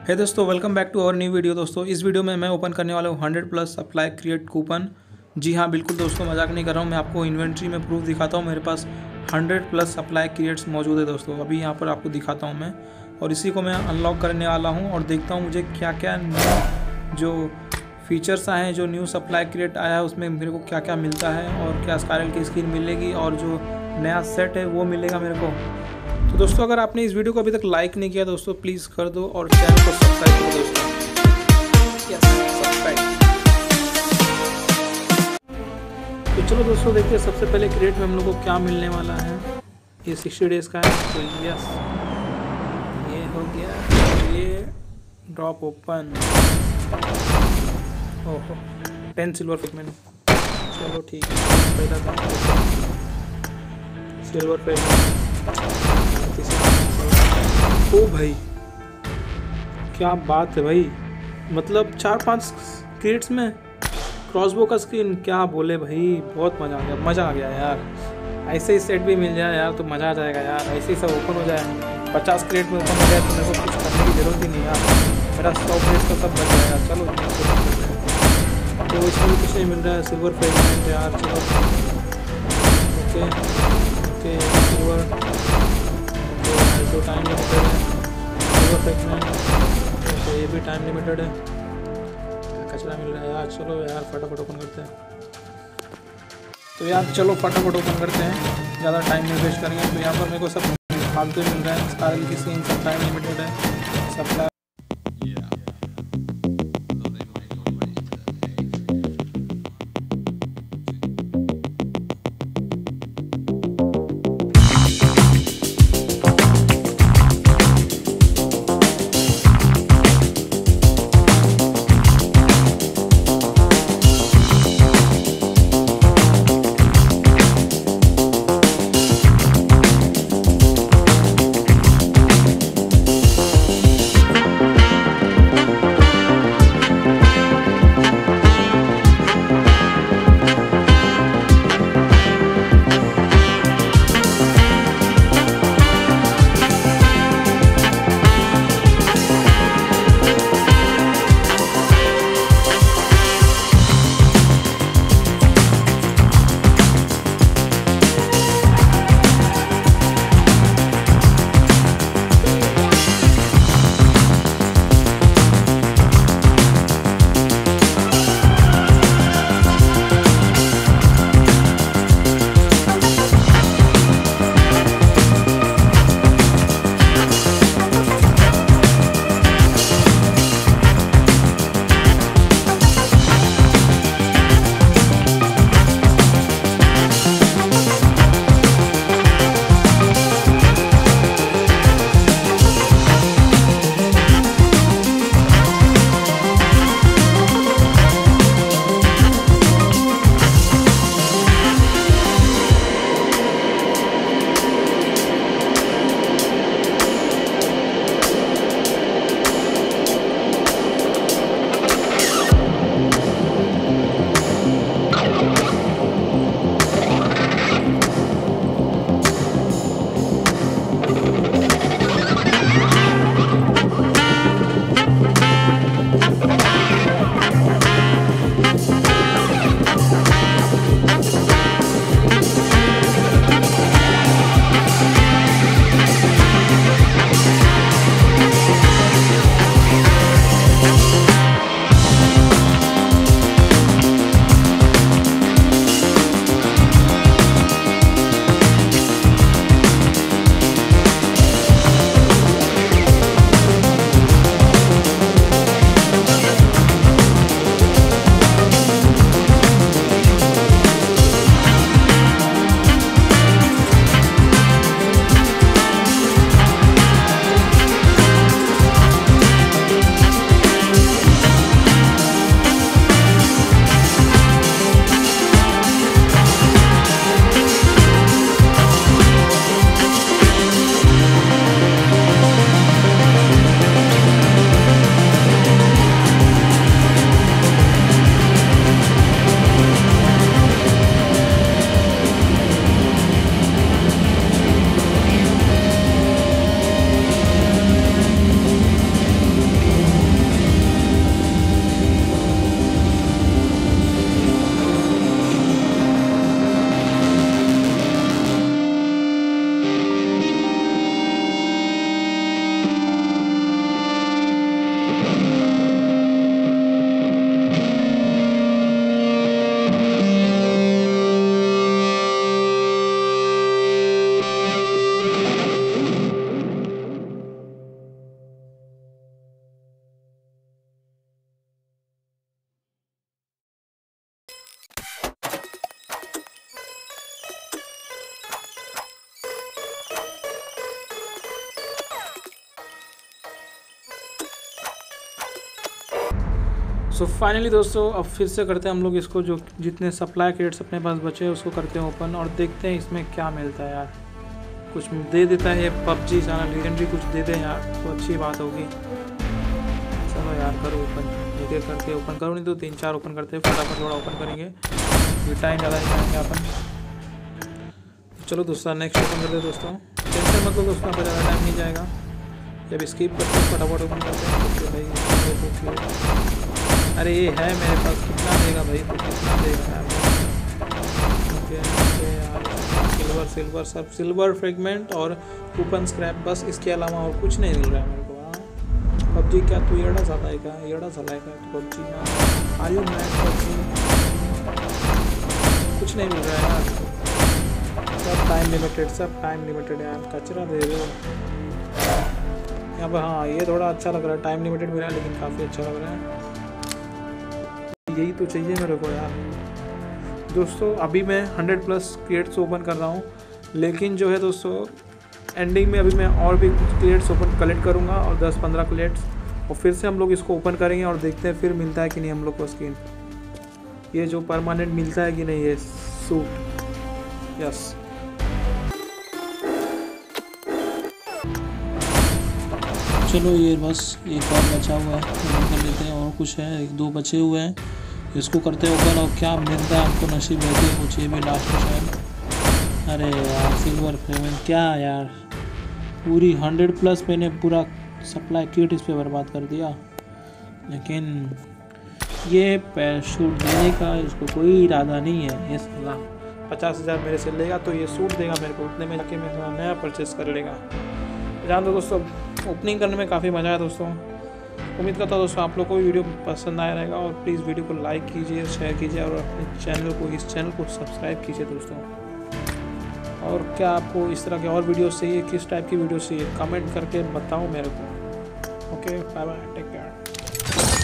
है दोस्तों, welcome back to our new video. दोस्तों इस वीडियो में मैं ओपन करने वाला हूँ 100+ सप्लाई क्रिएट कूपन। जी हाँ बिल्कुल दोस्तों, मजाक नहीं कर रहा हूँ। मैं आपको इन्वेंट्री में प्रूफ दिखाता हूँ। मेरे पास 100+ सप्लाई क्रिएट्स मौजूद है दोस्तों। अभी यहाँ पर आपको दिखाता हूँ मैं, और इसी को मैं अनलॉक करने वाला हूँ और देखता हूँ मुझे क्या क्या न्यू जो फीचर्स आए हैं, जो न्यू सप्लाई क्रिएट आया है उसमें मेरे को क्या क्या मिलता है, और क्या स्काइरल की स्किन मिलेगी और जो नया सेट है वो मिलेगा मेरे को। तो दोस्तों अगर आपने इस वीडियो को अभी तक लाइक नहीं किया दोस्तों, प्लीज़ कर दो और चैनल को सब्सक्राइब करो दोस्तों। Yes, subscribe. तो चलो दोस्तों देखते हैं सबसे पहले क्रिएट में हम लोग को क्या मिलने वाला है। ये 60 डेज़ का है, तो यस ये हो गया। ये ड्रॉप ओपन। ओहो 10 सिल्वर पिगमेंट। चलो ठीक है, पहला था सिल्वर पिगमेंट। ओ भाई क्या बात है भाई, मतलब 4-5 क्रिएट्स में क्रॉसबो का स्किन, क्या बोले भाई, बहुत मज़ा आ गया यार। ऐसे ही सेट भी मिल जाए यार तो मज़ा आ जाएगा यार। ऐसे ही सब ओपन हो जाए, 50 क्रिएट में ओपन हो जाए तो मेरे को कुछ करने की ज़रूरत ही नहीं यार। मेरा 100 क्रिएट का सब बच जाएगा। चलो तो इसमें भी कुछ नहीं मिल रहा है। सिल्वर फ्रेगमेंट यार, चलो ओके ओके सिल्वर तो टाइम लिमिटेड है। सिल्वर फ्रेगमेंट ओके, ये भी टाइम लिमिटेड है। कचरा मिल रहा है यार। चलो यार फटाफट ओपन करते हैं। तो यार चलो फटाफट ओपन करते हैं, ज़्यादा टाइम नहीं वेस्ट करेंगे। तो यहाँ पर मेरे को सब फालतू मिल रहा है। स्काइरल की स्किन सब टाइम लिमिटेड है। सप्लाई सो फाइनली दोस्तों अब फिर से करते हैं हम लोग इसको, जो जितने सप्लाई क्रेट्स अपने पास बचे हैं उसको करते हैं ओपन और देखते हैं इसमें क्या मिलता है यार। कुछ दे देता है ये पबजी चैनल लीजेंडरी, कुछ दे दे यार तो अच्छी बात होगी। चलो यार करो ओपन, एक एक करके ओपन करो, नहीं तो 3-4 ओपन करते हैं, फटाफट थोड़ा ओपन करेंगे, ये टाइम ज़्यादा नहीं खाएंगे अपन। चलो दूसरा नेक्स्ट ओपन करते हैं दोस्तों, टेंशन मतलब दोस्तों पर ज़्यादा टाइम नहीं जाएगा। जब स्किप करते हैं फटाफट ओपन करते हैं। ओके भाई अरे ये है मेरे पास, कितना देगा भाई, तो कितना देगा यार। ओके यार सिल्वर सब सिल्वर फ्रेगमेंट और कूपन स्क्रैप, बस इसके अलावा और कुछ नहीं मिल रहा है मेरे को। हाँ पबजी क्या तू येड़ा साला है क्या, येड़ा साला है क्या तू PUBG, are you mad PUBG, कुछ नहीं मिल रहा है यार, सब टाइम लिमिटेड यार, कचरा दे रहे हो यहाँ पर। हाँ ये थोड़ा अच्छा लग रहा है, टाइम लिमिटेड मिला है लेकिन काफ़ी अच्छा लग रहा है, यही तो चाहिए मेरे को यार। दोस्तों अभी मैं 100+ क्रेट्स ओपन कर रहा हूँ, लेकिन जो है दोस्तों एंडिंग में अभी मैं और भी कुछ क्रेट्स ओपन कलेक्ट करूँगा और 10-15 क्रेट्स, और फिर से हम लोग इसको ओपन करेंगे और देखते हैं फिर मिलता है कि नहीं हम लोग को स्किन, ये जो परमानेंट मिलता है कि नहीं ये सूट। यस चलो ये बस एक और बचा हुआ है, ओपन कर लेते हैं, और कुछ है 1-2 बचे हुए हैं, इसको करते हैं ओपन और क्या मिलता है हमको, नसीब रहती है कुछ, ये भी लास्ट में शायद। अरे यार सिल्वर फ्रेगमेंट, क्या यार पूरी 100+ मैंने पूरा सप्लाई किट इस पर बर्बाद कर दिया, लेकिन ये पैराशूट देने का इसको कोई इरादा नहीं है। ये साला 50,000 मेरे से लेगा तो ये सूट देगा मेरे को, उतने में जाके मेरा नया परचेस कर लेगा। जान दो दोस्तों ओपनिंग करने में काफ़ी मज़ा आया दोस्तों, उम्मीद करता हूँ दोस्तों आप लोग को वीडियो पसंद आया रहेगा, और प्लीज़ वीडियो को लाइक कीजिए, शेयर कीजिए और अपने इस चैनल को सब्सक्राइब कीजिए दोस्तों। और क्या आपको इस तरह के और वीडियोस चाहिए, किस टाइप की वीडियो चाहिए, कमेंट करके बताओ मेरे को। Okay bye bye, take care.